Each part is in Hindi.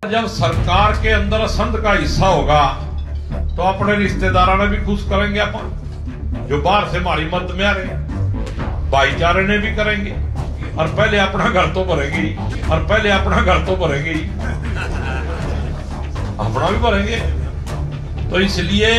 जब सरकार के अंदर संघ का हिस्सा होगा तो अपने रिश्तेदारों ने भी खुश करेंगे, अपन जो बाहर से हमारी मदद में आ रहे भाईचारे ने भी करेंगे, और पहले अपना घर तो भरेंगे, और पहले अपना घर तो भरेंगे, अपना भी भरेंगे। तो इसलिए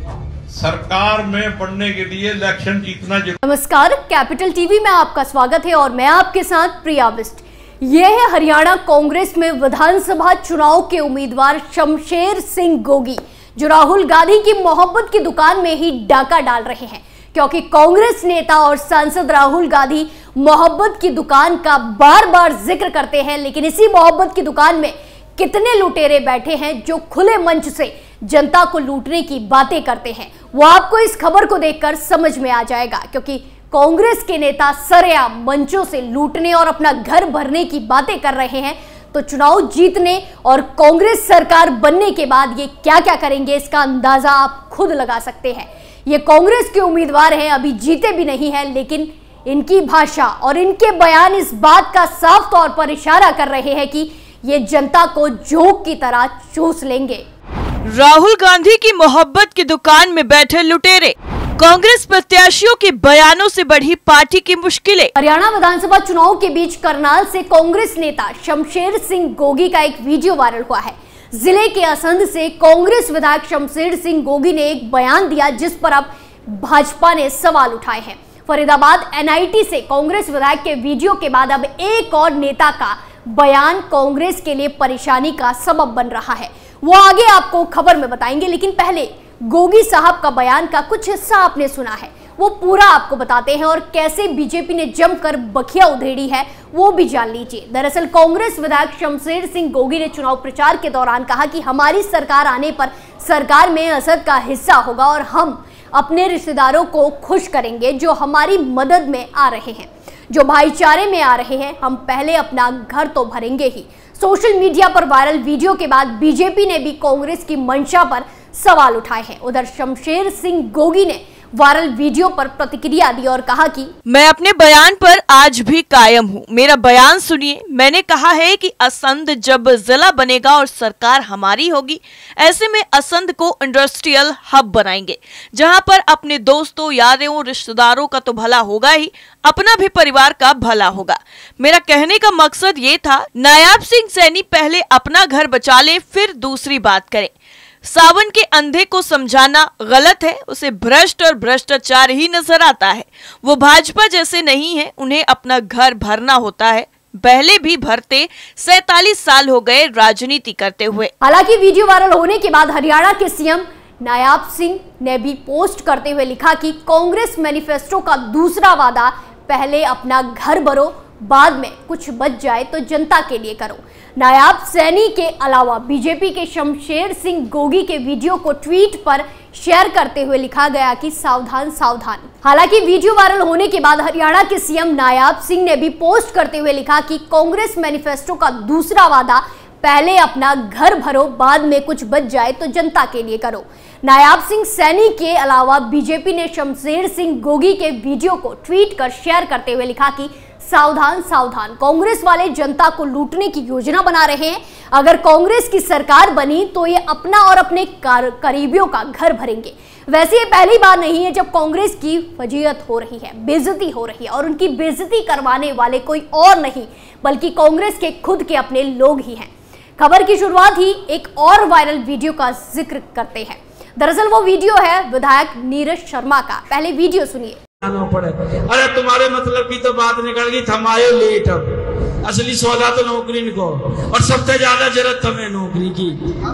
सरकार में बनने के लिए इलेक्शन जीतना जरूरी। नमस्कार, कैपिटल टीवी में आपका स्वागत है और मैं आपके साथ प्रिया बिस्ट। ये है हरियाणा कांग्रेस में विधानसभा चुनाव के उम्मीदवार शमशेर सिंह गोगी, जो राहुल गांधी की मोहब्बत की दुकान में ही डाका डाल रहे हैं, क्योंकि कांग्रेस नेता और सांसद राहुल गांधी मोहब्बत की दुकान का बार बार जिक्र करते हैं, लेकिन इसी मोहब्बत की दुकान में कितने लुटेरे बैठे हैं जो खुले मंच से जनता को लूटने की बातें करते हैं, वो आपको इस खबर को देखकर समझ में आ जाएगा। क्योंकि कांग्रेस के नेता सरेआम मंचों से लूटने और अपना घर भरने की बातें कर रहे हैं, तो चुनाव जीतने और कांग्रेस सरकार बनने के बाद ये क्या क्या करेंगे, इसका अंदाजा आप खुद लगा सकते हैं। ये कांग्रेस के उम्मीदवार हैं, अभी जीते भी नहीं हैं, लेकिन इनकी भाषा और इनके बयान इस बात का साफ तौर पर इशारा कर रहे हैं कि ये जनता को जोंक की तरह चूस लेंगे। राहुल गांधी की मोहब्बत की दुकान में बैठे लुटेरे, कांग्रेस प्रत्याशियों के बयानों से बढ़ी पार्टी की मुश्किलें। हरियाणा विधानसभा चुनाव के बीच करनाल से कांग्रेस नेता शमशेर सिंह गोगी का एक वीडियो वायरल हुआ है। जिले के असंध से कांग्रेस विधायक शमशेर सिंह गोगी ने एक बयान दिया, जिस पर अब भाजपा ने सवाल उठाए हैं। फरीदाबाद एनआईटी से कांग्रेस विधायक के वीडियो के बाद अब एक और नेता का बयान कांग्रेस के लिए परेशानी का सबब बन रहा है, वो आगे आपको खबर में बताएंगे। लेकिन पहले गोगी साहब का बयान का कुछ हिस्सा आपने सुना है, वो पूरा आपको बताते हैं, और कैसे बीजेपी ने जमकर बखिया उधेड़ी है वो भी जान लीजिए। दरअसल कांग्रेस विधायक शमशेर सिंह गोगी ने चुनाव प्रचार के दौरान कहा कि हमारी सरकार आने पर सरकार में असद का हिस्सा होगा और हम अपने रिश्तेदारों को खुश करेंगे जो हमारी मदद में आ रहे हैं, जो भाईचारे में आ रहे हैं। हम पहले अपना घर तो भरेंगे ही। सोशल मीडिया पर वायरल वीडियो के बाद बीजेपी ने भी कांग्रेस की मंशा पर सवाल उठाए हैं। उधर शमशेर सिंह गोगी ने वायरल वीडियो पर प्रतिक्रिया दी और कहा कि मैं अपने बयान पर आज भी कायम हूँ। मेरा बयान सुनिए। मैंने कहा है कि असंध जब जिला बनेगा और सरकार हमारी होगी, ऐसे में असंध को इंडस्ट्रियल हब बनाएंगे, जहाँ पर अपने दोस्तों, यारों, रिश्तेदारों का तो भला होगा ही, अपना भी परिवार का भला होगा। मेरा कहने का मकसद ये था, नायाब सिंह सैनी पहले अपना घर बचा ले, फिर दूसरी बात करें। सावन के अंधे को समझाना गलत है, उसे भ्रष्ट और भ्रष्टाचार ही नजर आता है। वो भाजपा जैसे नहीं है, उन्हें अपना घर भरना होता है। पहले भी भरते, 47 साल हो गए राजनीति करते हुए। हालांकि वीडियो वायरल होने के बाद हरियाणा के सीएम नायाब सिंह ने भी पोस्ट करते हुए लिखा कि कांग्रेस मैनिफेस्टो का दूसरा वादा, पहले अपना घर भरो, बाद में कुछ बच जाए तो जनता के लिए करो। नायाब सैनी के अलावा बीजेपी के शमशेर सिंह गोगी के वीडियो को ट्वीट पर शेयर करते हुए लिखा गया कि सावधान सावधान। हालांकि वीडियो वायरल होने के बाद हरियाणा के सीएम नायाब सिंह ने भी पोस्ट करते हुए लिखा कि कांग्रेस मैनिफेस्टो का दूसरा वादा, पहले अपना घर भरो, बाद में कुछ बच जाए तो जनता के लिए करो। नायाब सिंह सैनी के अलावा बीजेपी ने शमशेर सिंह गोगी के वीडियो को ट्वीट कर शेयर करते हुए लिखा कि सावधान सावधान, कांग्रेस वाले जनता को लूटने की योजना बना रहे हैं। अगर कांग्रेस की सरकार बनी तो ये अपना और अपने करीबियों का घर भरेंगे। वैसे ये पहली बार नहीं है जब कांग्रेस की फजीयत हो रही है, बेइज्जती हो रही है, और उनकी बेइज्जती करवाने वाले कोई और नहीं बल्कि कांग्रेस के खुद के अपने लोग ही हैं। खबर की शुरुआत ही एक और वायरल वीडियो का जिक्र करते हैं। दरअसल वो वीडियो है विधायक नीरज शर्मा का। पहले वीडियो सुनिए। पड़े अरे तुम्हारे मतलब की तो बात निकल गई, थमाए लेट। अब असली सौदा तो नौकरी को, और सबसे ज्यादा जरूरत हमें नौकरी की।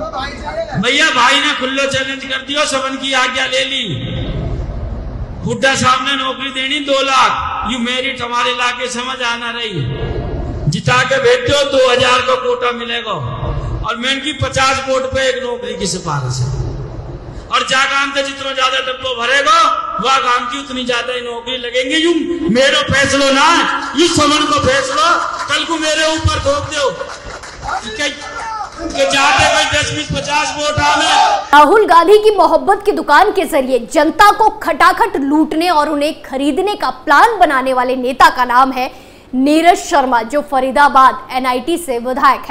भैया भाई ने खुल्लो चैलेंज कर दिया, सबन की आज्ञा ले ली। हुड्डा साहब ने नौकरी देनी 2 लाख, यू मेरिट हमारे इलाके समझ आना रही। जिता के भेज दो, 2000 का कोटा मिलेगा, और मैं की 50 वोट पे एक नौकरी की सिफारिश है। और जा काम से जितना ज्यादा डब्बो भरेगा, वह काम की उतनी ज्यादा ही नौकरी लगेंगे। यूं मेरे फैसलो ना, यू समन को फैसलो कल को मेरे ऊपर थोप दो कि जाते कोई 10-20-50 वोट आवे। राहुल गांधी की मोहब्बत की दुकान के जरिए जनता को खटाखट लूटने और उन्हें खरीदने का प्लान बनाने वाले नेता का नाम है नीरज शर्मा, जो फरीदाबाद एनआईटी से विधायक है।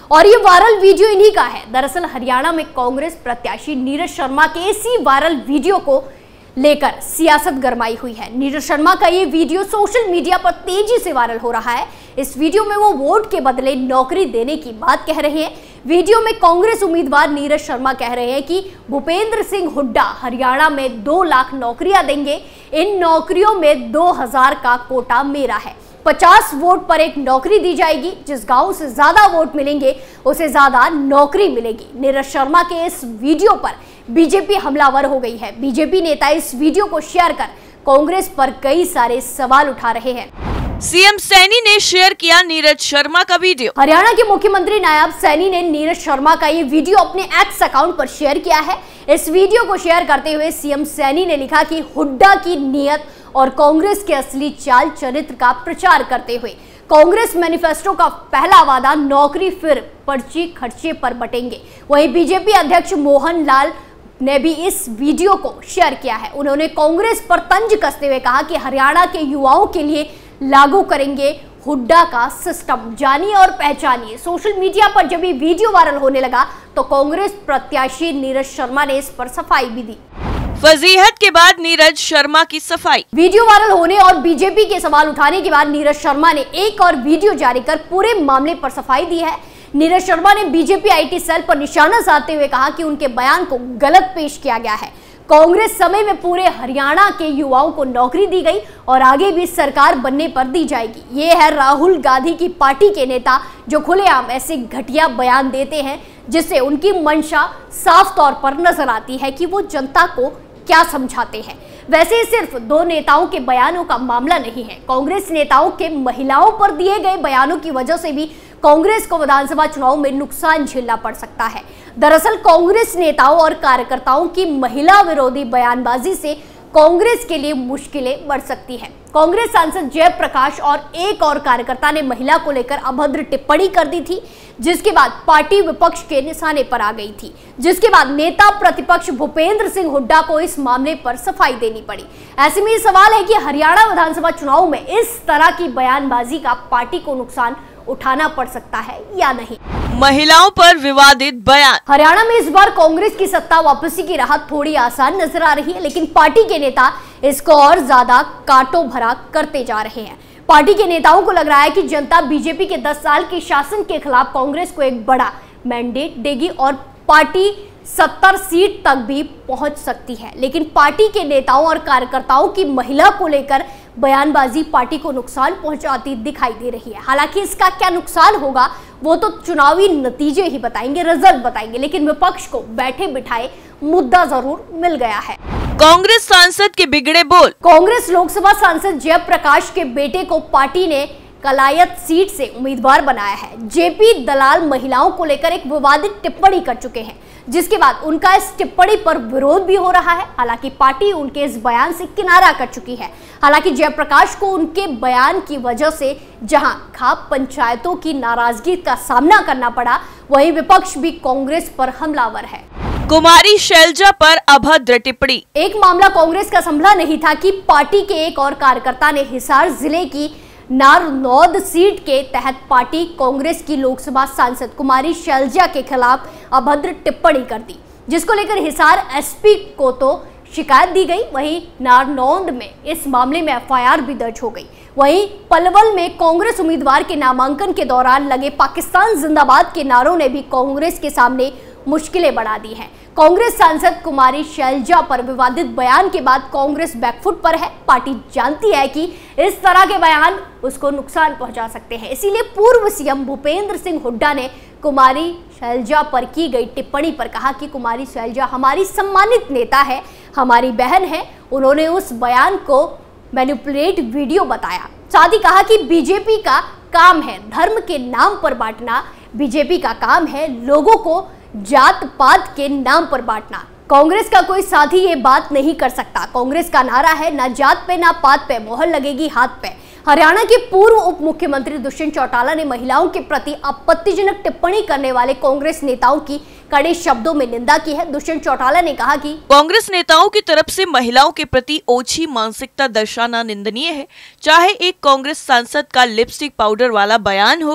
और ये वायरल वीडियो इन्हीं का है। दरअसल हरियाणा में कांग्रेस प्रत्याशी नीरज शर्मा के इसी वायरल वीडियो को लेकर सियासत गरमाई हुई है। नीरज शर्मा का ये वीडियो सोशल मीडिया पर तेजी से वायरल हो रहा है। इस वीडियो में वो वोट के बदले नौकरी देने की बात कह रहे हैं। वीडियो में कांग्रेस उम्मीदवार नीरज शर्मा कह रहे हैं कि भूपेंद्र सिंह हुड्डा हरियाणा में 2 लाख नौकरियां देंगे। इन नौकरियों में 2000 का कोटा मेरा है। 50 वोट पर एक नौकरी दी जाएगी। जिस गांव से ज्यादा वोट मिलेंगे उसे ज्यादा नौकरी मिलेगी। नीरज शर्मा के इस वीडियो पर बीजेपी हमलावर हो गई है। बीजेपी नेता इस वीडियो को शेयर कर कांग्रेस पर कई सारे सवाल उठा रहे हैं। सीएम सैनी ने शेयर किया नीरज शर्मा का वीडियो। हरियाणा के मुख्यमंत्री नायब सैनी ने नीरज शर्मा का ये वीडियो अपने एक्स अकाउंट पर शेयर किया है। इस वीडियो को शेयर करते हुए सीएम सैनी ने लिखा कि हुड्डा की नीयत और कांग्रेस के असली चाल चरित्र का प्रचार करते हुए कांग्रेस मैनिफेस्टो का पहला वादा नौकरी फिर पर्ची खर्चे पर बटेंगे। वहीं बीजेपी अध्यक्ष मोहन लाल ने भी इस वीडियो को शेयर किया है। उन्होंने कांग्रेस पर तंज कसते हुए कहा कि हरियाणा के युवाओं के लिए लागू करेंगे हुड्डा का सिस्टम। जानिए और पहचानिए। सोशल मीडिया पर जब ये वीडियो वायरल होने लगा तो कांग्रेस प्रत्याशी नीरज शर्मा ने इस पर सफाई भी दी। फजीहत के बाद नीरज शर्मा की सफाई। वीडियो वायरल होने और बीजेपी के सवाल उठाने के बाद नीरज शर्मा ने एक और वीडियो जारी कर पूरे मामले पर सफाई दी है। नीरज शर्मा ने बीजेपी आईटी सेल पर निशाना साधते हुए कहा कि उनके बयान को गलत पेश किया गया है। कांग्रेस समय में पूरे हरियाणा के युवाओं को नौकरी दी गई और आगे भी सरकार बनने पर दी जाएगी। ये है राहुल गांधी की पार्टी के नेता जो खुलेआम ऐसे घटिया बयान देते हैं जिससे उनकी मंशा साफ तौर पर नजर आती है कि वो जनता को क्या समझाते हैं। वैसे सिर्फ 2 नेताओं के बयानों का मामला नहीं है। कांग्रेस नेताओं के महिलाओं पर दिए गए बयानों की वजह से भी कांग्रेस को विधानसभा चुनाव में नुकसान झेलना पड़ सकता है। दरअसल कांग्रेस नेताओं और कार्यकर्ताओं की महिला विरोधी बयानबाजी से कांग्रेस के लिए मुश्किलें बढ़ सकती हैं। कांग्रेस सांसद जयप्रकाश और एक और कार्यकर्ता ने महिला को लेकर अभद्र टिप्पणी कर दी थी, जिसके बाद पार्टी विपक्ष के निशाने पर आ गई थी। जिसके बाद नेता प्रतिपक्ष भूपेंद्र सिंह हुड्डा को इस मामले पर सफाई देनी पड़ी। ऐसे में सवाल है कि हरियाणा विधानसभा चुनाव में इस तरह की बयानबाजी का पार्टी को नुकसान उठाना पड़ सकता है या नहीं। महिलाओं पर विवादित बयान। हरियाणा में इस बार कांग्रेस की सत्ता वापसी की राह थोड़ी आसान नजर आ रही है, लेकिन पार्टी के नेता इसको और ज्यादा काटो भरा करते जा रहे हैं। पार्टी के नेताओं को लग रहा है कि जनता बीजेपी के 10 साल के शासन के खिलाफ कांग्रेस को एक बड़ा मैंडेट देगी और पार्टी 70 सीट तक भी पहुंच सकती है। लेकिन पार्टी के नेताओं और कार्यकर्ताओं की महिला को लेकर बयानबाजी पार्टी को नुकसान पहुंचाती दिखाई दे रही है। हालांकि इसका क्या नुकसान होगा वो तो चुनावी नतीजे ही बताएंगे, रिजल्ट बताएंगे, लेकिन विपक्ष को बैठे बिठाए मुद्दा जरूर मिल गया है। कांग्रेस सांसद के बिगड़े बोल। कांग्रेस लोकसभा सांसद जयप्रकाश के बेटे को पार्टी ने कलायत सीट से उम्मीदवार बनाया है। जेपी दलाल महिलाओं को लेकर एक विवादित टिप्पणी कर चुके हैं, जिसके बाद उनका इस टिप्पणी पर विरोध भी हो रहा है। हालांकि पार्टी उनके इस बयान से किनारा कर चुकी है। हालांकि जयप्रकाश को उनके बयान की वजह से जहां खाप पंचायतों की नाराजगी का सामना करना पड़ा, वहीं विपक्ष भी कांग्रेस पर हमलावर है। कुमारी शैलजा पर अभद्र टिप्पणी। एक मामला कांग्रेस का संभला नहीं था कि पार्टी के एक और कार्यकर्ता ने हिसार जिले की नारनौद सीट के तहत पार्टी कांग्रेस की लोकसभा सांसद कुमारी शैलजा के खिलाफ अभद्र टिप्पणी कर दी, जिसको लेकर हिसार एसपी को तो शिकायत दी गई। वहीं नारनौद में इस मामले में एफआईआर भी दर्ज हो गई। वहीं पलवल में कांग्रेस उम्मीदवार के नामांकन के दौरान लगे पाकिस्तान जिंदाबाद के नारों ने भी कांग्रेस के सामने मुश्किलें बढ़ा दी हैं। कांग्रेस सांसद कुमारी शैलजा पर विवादित बयान के बाद कांग्रेस बैकफुट पर है। पार्टी जानती है कि इस तरह के बयान उसको नुकसान पहुंचा सकते हैं, इसीलिए पूर्व सीएम भूपेंद्र सिंह हुड्डा ने कुमारी शैलजा पर की गई टिप्पणी पर कहा कि कुमारी शैलजा हमारी सम्मानित नेता है, हमारी बहन है। उन्होंने उस बयान को मैनिपुलेट वीडियो बताया। साथ ही कहा कि बीजेपी का काम है धर्म के नाम पर बांटना, बीजेपी का काम है लोगों को जात पात के नाम पर बांटना। कांग्रेस का कोई साथी ये बात नहीं कर सकता। कांग्रेस का नारा है ना जात पे ना पात पे, मोहर लगेगी हाथ पे। हरियाणा के पूर्व उप मुख्यमंत्री दुष्यंत चौटाला ने महिलाओं के प्रति आपत्तिजनक टिप्पणी करने वाले कांग्रेस नेताओं की कड़े शब्दों में निंदा की है। दुष्यंत चौटाला ने कहा कि कांग्रेस नेताओं की तरफ से महिलाओं के प्रति ओछी मानसिकता दर्शाना निंदनीय है। चाहे एक कांग्रेस सांसद का लिपस्टिक पाउडर वाला बयान हो,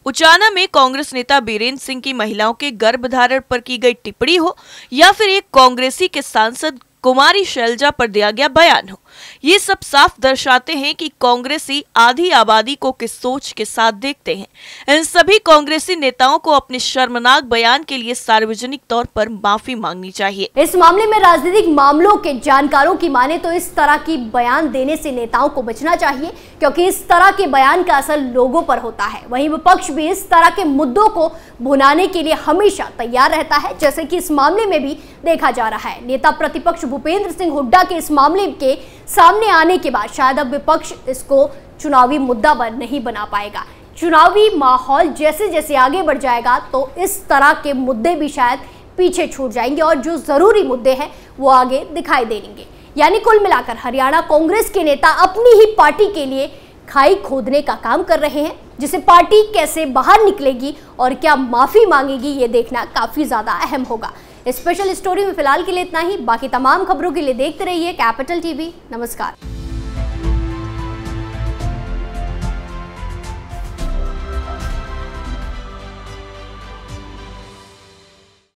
उचाना में कांग्रेस नेता बीरेंद्र सिंह की महिलाओं के गर्भधारण पर की गई टिप्पणी हो या फिर एक कांग्रेसी के सांसद कुमारी शैलजा पर दिया गया बयान हो, ये सब साफ दर्शाते हैं कि कांग्रेसी आधी आबादी को किस सोच के साथ देखते हैं। इन सभी कांग्रेसी नेताओं को अपने शर्मनाक बयान के लिए सार्वजनिक तौर पर माफी मांगनी चाहिए। इस मामले में राजनीतिक मामलों के जानकारों की माने तो इस तरह की बयान देने से नेताओं को बचना चाहिए, क्योंकि इस तरह के बयान का असर लोगों पर होता है। वहीं विपक्ष भी इस तरह के मुद्दों को भुनाने के लिए हमेशा तैयार रहता है, जैसे कि इस मामले में भी देखा जा रहा है। नेता प्रतिपक्ष भूपेंद्र सिंह हुड्डा के इस मामले के सामने आने के बाद शायद अब विपक्ष इसको चुनावी मुद्दा नहीं बना पाएगा। चुनावी माहौल जैसे जैसे आगे बढ़ जाएगा तो इस तरह के मुद्दे भी शायद पीछे छूट जाएंगे और जो जरूरी मुद्दे हैं वो आगे दिखाई देंगे। यानी कुल मिलाकर हरियाणा कांग्रेस के नेता अपनी ही पार्टी के लिए खाई खोदने का काम कर रहे हैं, जिसे पार्टी कैसे बाहर निकलेगी और क्या माफी मांगेगी ये देखना काफी ज्यादा अहम होगा। स्पेशल स्टोरी में फिलहाल के लिए इतना ही। बाकी तमाम खबरों के लिए देखते रहिए कैपिटल टीवी। नमस्कार।